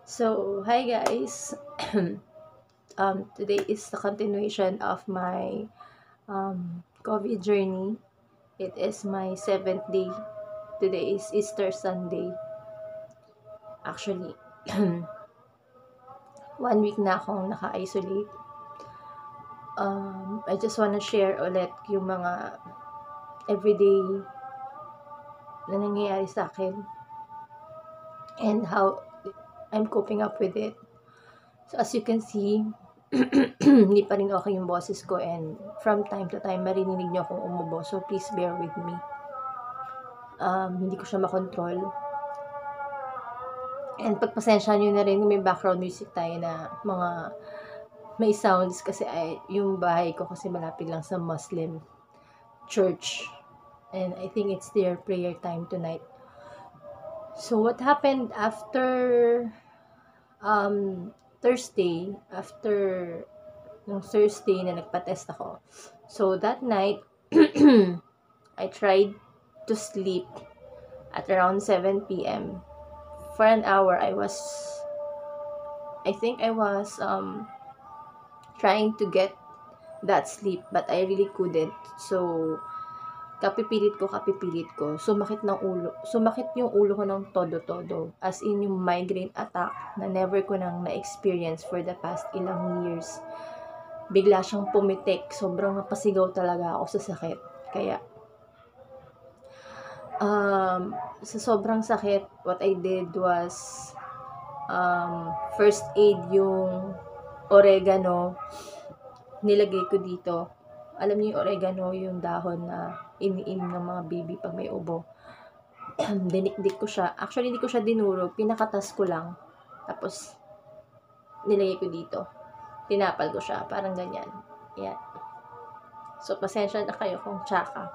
So, hi guys. Today is the continuation of my COVID journey. It is my seventh day. Today is Easter Sunday. Actually, 1 week na akong naka-isolate. I just wanna share ulit yung mga everyday na nangyayari sa akin and how I'm coping up with it. So, as you can see, hindi pa rin okay yung boses ko and from time to time marininig niyo akong umubo, so please bear with me. Hindi ko siya makontrol and pagpasensya niyo na rin kung may background music tayo na mga may sounds kasi yung bahay ko kasi malapit lang sa Muslim church and I think it's their prayer time tonight. So what happened after Thursday, after nung Thursday na nagpa-test ako. So, that night, I tried to sleep at around 7 p.m. For an hour, I think I was trying to get that sleep, but I really couldn't. So, kapipilit ko, sumakit yung ulo ko ng todo-todo, as in yung migraine attack na never ko nang na-experience for the past ilang years. Bigla siyang pumitik, sobrang napasigaw talaga ako sa sakit. Kaya, sa sobrang sakit, what I did was, first aid yung oregano, nilagay ko dito. Alam niyo yung oregano, yung dahon na iniim ng mga baby pag may ubo. Dinikdik ko siya. Actually, hindi ko siya dinurog. Pinakatas ko lang. Tapos, nilagay ko dito. Tinapal ko siya. Parang ganyan. Yan. So, pasensya na kayo kung tsaka.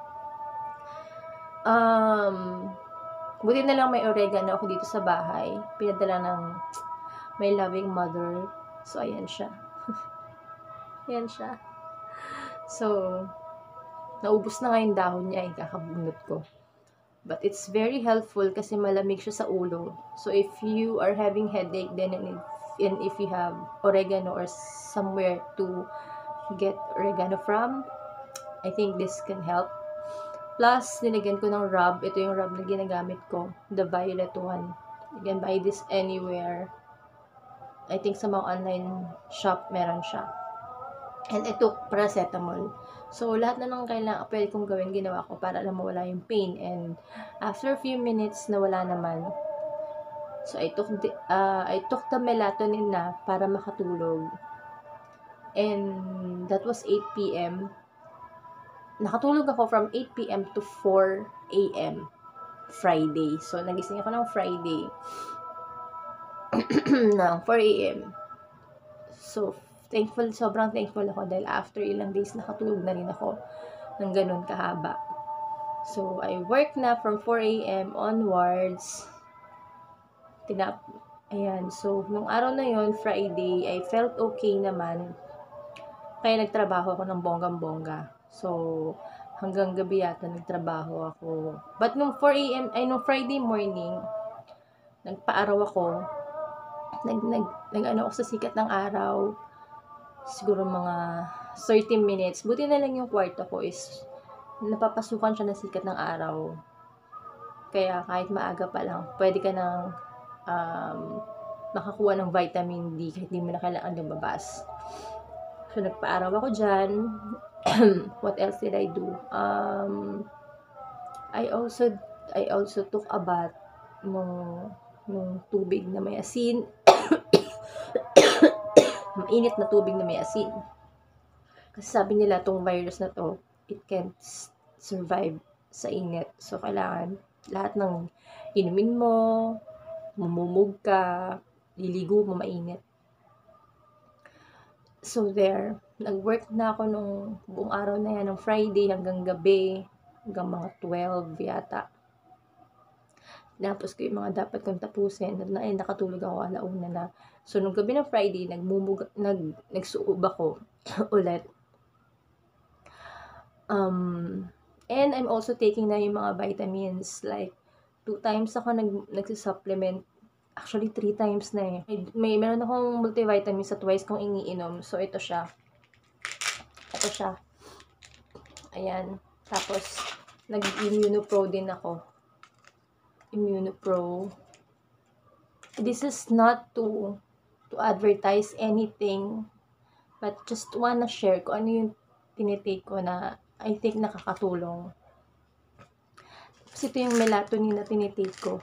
Buti na lang may oregano ako dito sa bahay. Pinadala ng my loving mother. So, ayan siya. Ayan siya. So, naubos na nga yung dahon niya. Kakabunot ko. But it's very helpful kasi malamig siya sa ulo. So, if you are having headache then and if you have oregano or somewhere to get oregano from, I think this can help. Plus, nilagyan ko ng rub. Ito yung rub na ginagamit ko. The violet one. You can buy this anywhere. I think sa mga online shop, meron siya. And ito, paracetamol. So, lahat na ng kailangan, pwede kong gawin, ginawa ko para lang mawala yung pain. And after a few minutes, nawala naman. So, I took the melatonin na para makatulog. And that was 8 p.m. Nakatulog ako from 8 p.m. to 4 a.m. Friday. So, nagising ako ng Friday. ng 4 a.m. So, sobrang thankful ako dahil after ilang days nakatulog na rin ako ng ganun kahaba. So, I work na from 4 a.m. onwards. Ayan. So, nung araw na yon Friday, I felt okay naman. Kaya nagtrabaho ako ng bonggang-bongga. So, hanggang gabi yata nagtrabaho ako. But nung 4 a.m., nung Friday morning, nagpaaraw ako. Nag-ano ako sa sikat ng araw. Siguro mga 30 minutes. Buti na lang yung kwarto ko is napapasukan siya ng sikat ng araw. Kaya kahit maaga pa lang, pwede ka nang makakuha ng vitamin D kahit di mo na kailangan lumabas. So, nagpaaraw ako dyan. What else did I do? I also took a bath nung tubig na may asin. Mainit na tubig na may asin. Kasi sabi nila, tong virus na to, it can't survive sa init. So, kailangan lahat ng inumin mo, mamumog ka, liligo mo, mainit. So, there. Nag-work na ako nung buong araw na yan, ng Friday hanggang gabi, hanggang mga 12 yata. Tapos ko yung mga dapat kong tapusin. Nakatulog ako alauna na. So, nung gabi ng Friday, nagsuob ako ulit. And I'm also taking na yung mga vitamins. Like, 2 times ako nagsisupplement Actually, 3 times na eh. Meron akong multivitamin sa twice kong iniinom. So, ito siya. Ito siya. Ayan. Tapos, nag-Immunopro din ako. Immunopro. This is not to advertise anything, but just wanna share kung ano yung tinitake ko na I think nakakatulong. Kasi ito yung melatonin na tinitake ko.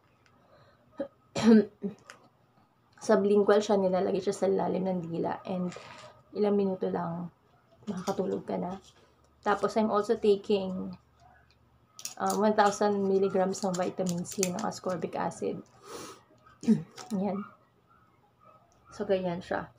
Sublingual siya, nilalagay siya sa lalim ng dila, and ilang minuto lang makakatulog ka na. Tapos I'm also taking 1,000 milligrams ng vitamin C ng ascorbic acid. Yan. So, ganyan siya.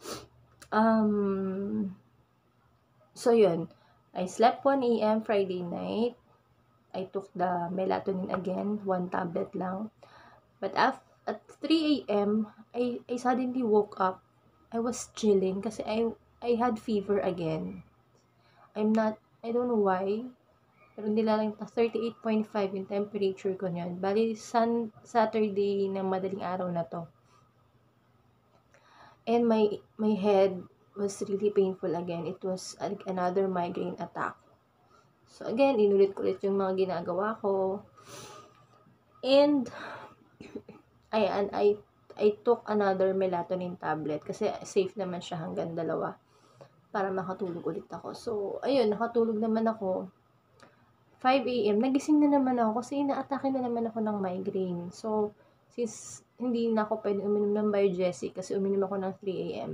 So, yun. I slept 1 a.m. Friday night. I took the melatonin again, 1 tablet lang. But at 3 a.m., I suddenly woke up. I was chilling kasi I had fever again. I don't know why. Pero nilalang 38.5 yung temperature ko niyan. Bali, Saturday ng madaling araw na to. And my head was really painful again. It was like another migraine attack. So again, inulit ko ulit yung mga ginagawa ko. And I took another melatonin tablet kasi safe naman siya hanggang 2 para makatulog ulit ako. So, ayun, nakatulog naman ako. 5 a.m. nagising na naman ako kasi inaatake na naman ako ng migraine. So, since hindi na ako pwede uminom ng Biogesic kasi uminom ako ng 3 a.m.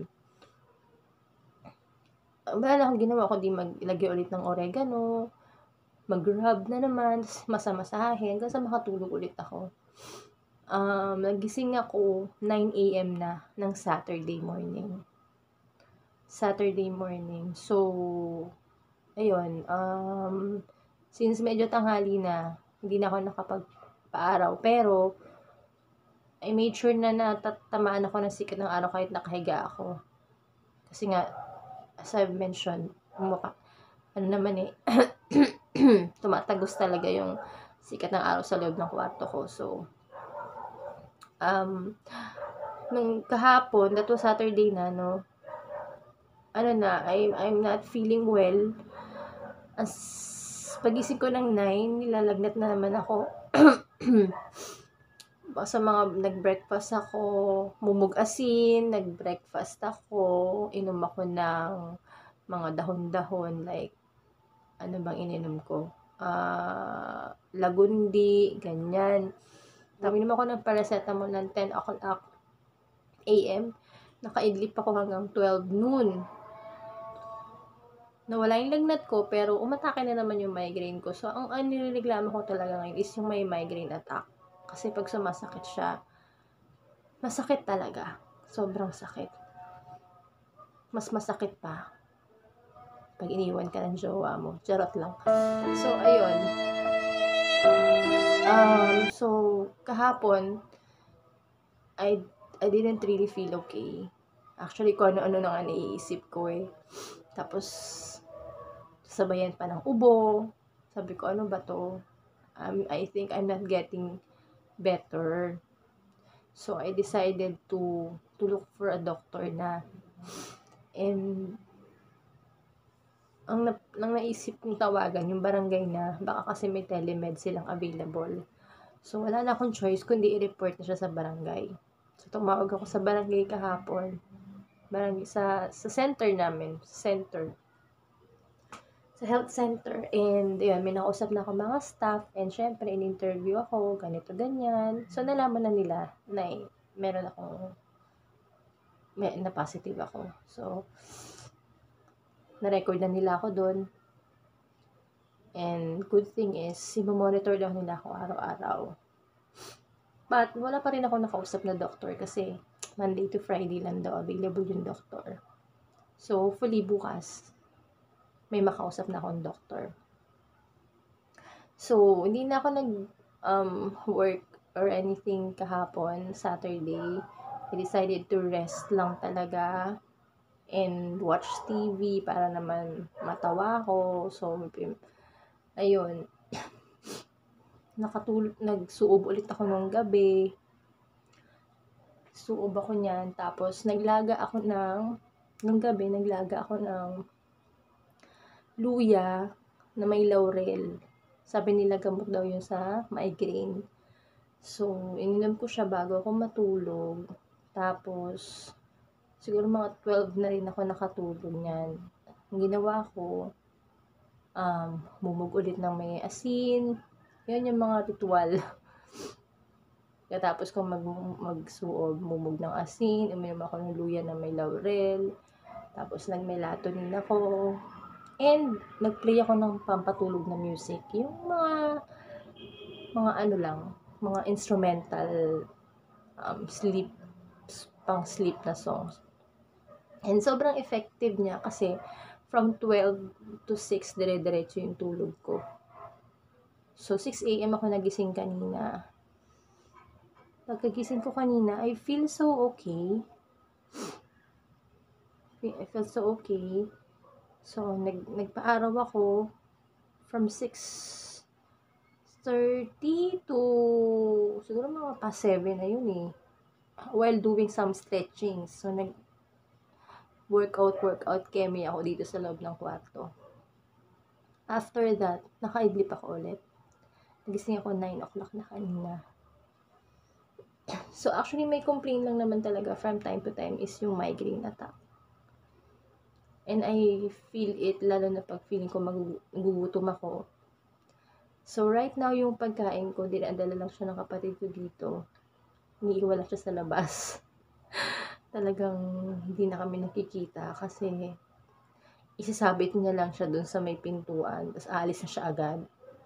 Wala na akong ginawa kundi maglagay ulit ng oregano, mag-rub na naman, masamasahin, hanggang sa makatulog ulit ako. Nagising ako 9 a.m. na ng Saturday morning. So, ayun, since medyo tanghali na, hindi na ako nakapagpaaraw, pero I made sure na natatamaan ako ng sikat ng araw kahit nakahiga ako. Kasi nga, as I've mentioned, tumatagos talaga yung sikat ng araw sa loob ng kwarto ko. So, nung kahapon, that was Saturday na, no, I'm not feeling well. As pagising ko ng 9, nilalagnat na naman ako. Sa mga nag-breakfast ako, mumug-asin, nag-breakfast ako, inom ako ng mga dahon-dahon, like, ano bang ininom ko? Lagundi, ganyan. Tapos inom ako ng paracetamol ng 10 o'clock a.m. Nakaidlip ako hanggang 12 noon. Nawala yung lagnat ko, pero umatake na naman yung migraine ko. So, ang nilireklamo ko talaga ngayon is yung may migraine attack. Kasi pag sumasakit siya, masakit talaga. Sobrang sakit. Mas masakit pa pag iniwan ka ng jowa mo. Charot lang. So, ayun. So, kahapon, I didn't really feel okay. Actually, kung ano-ano na nga naiisip ko eh. Tapos, sabayan pa ng ubo. Sabi ko, ano ba to? I think I'm not getting better. So, I decided to look for a doctor na. And, ang naisip kong tawagan, yung barangay na, baka kasi may telemed silang available. So, wala na akong choice kundi i-report na siya sa barangay. So, tumawag ako sa barangay kahapon. Barangay, sa center namin. Sa health center. And, yun, may nakausap na ako mga staff. And, syempre, in-interview ako, ganito, ganyan. So, nalaman na nila na meron akong, na positive ako. So, na-record na nila ako doon. And, good thing is, monitor daw nila ako araw-araw. But, wala pa rin ako nakausap na doctor kasi Monday to Friday lang daw available yung doctor. So, hopefully bukas, may makausap na akong doctor. So, hindi na ako work or anything kahapon, Saturday. I decided to rest lang talaga and watch TV para naman matawa ko. So, ayun. Nagsuob ulit ako nung gabi. nagsuob ako niyan. Tapos, nung gabi, naglaga ako ng luya na may laurel. Sabi nila gamot daw yun sa migraine. So, ininom ko siya bago ako matulog. Tapos, siguro mga 12 na rin ako nakatulog niyan. Ang ginawa ko, humubog ulit ng may asin. Yun yung mga ritual. Katapos ko magsuob, humubog ng asin, uminom ako ng luya na may laurel. Tapos, nag-melatonin ako. And, nag-play ako ng pampatulog na music. Yung mga ano lang, mga instrumental, pang-sleep na songs. And sobrang effective niya kasi from 12 to 6, dire-diretso yung tulog ko. So, 6 a.m. ako nagising kanina. Pagkagising ko kanina, I feel so okay. I feel so okay. So, nagpa-araw ako from 6:30 to siguro mga past 7 na yun eh. While doing some stretching. So, workout kemi ako dito sa loob ng kwarto. After that, nakaidlip ako ulit. Nagising ako 9 o'clock na kanina. So, actually, may complaint lang naman talaga from time to time is yung migraine attack. And I feel it, lalo na pag feeling ko magugutom ako. So, right now, yung pagkain ko, dinadala lang siya ng kapatid ko dito. Iniiwala siya sa labas. Talagang hindi na kami nakikita kasi isasabit niya lang siya dun sa may pintuan. Tapos, aalis na siya agad.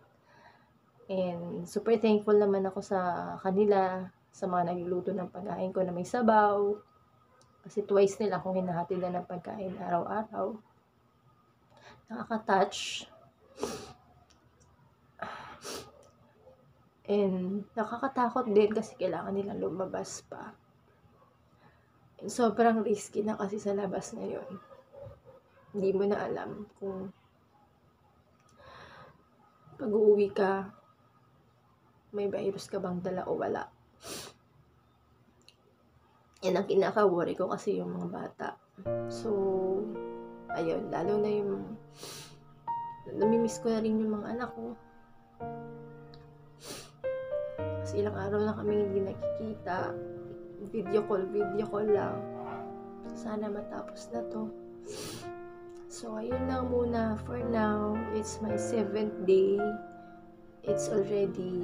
And super thankful naman ako sa kanila, sa mga nagluluto ng pagkain ko na may sabaw. Kasi twice nila akong hinahatilan ng pagkain araw-araw. Nakaka-touch. And nakakatakot din kasi kailangan nilang lumabas pa. And sobrang risky na kasi sa labas ngayon. Hindi mo na alam kung pag uuwi ka, may virus ka bang dala o wala. Yan ang kinaka-worry ko kasi yung mga bata. So, ayun, lalo na yung namimiss ko na rin yung mga anak ko. Kasi ilang araw na kami hindi nakikita. Video call lang. Sana matapos na to. So, ayun lang muna for now. It's my 7th day. It's already,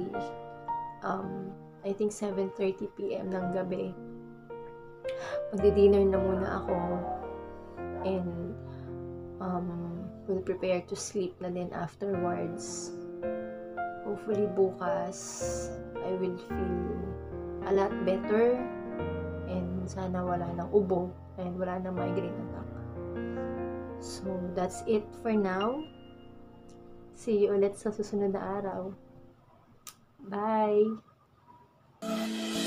I think 7:30 p.m. ng gabi. Magdi-dinner na muna ako. And, will prepare to sleep na din afterwards. Hopefully bukas, I will feel a lot better. And sana wala nang ubo. And wala nang migraine attack. So, that's it for now. See you ulit sa susunod na araw. Bye!